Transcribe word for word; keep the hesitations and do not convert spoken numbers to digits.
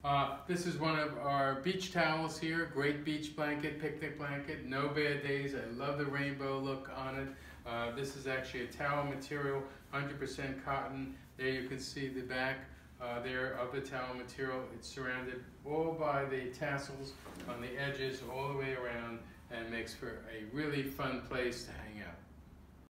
Uh, this is one of our beach towels here. Great beach blanket, picnic blanket, no bad days. I love the rainbow look on it. Uh, this is actually a towel material, one hundred percent cotton. There you can see the back uh, there of the towel material. It's surrounded all by the tassels on the edges all the way around and makes for a really fun place to hang out.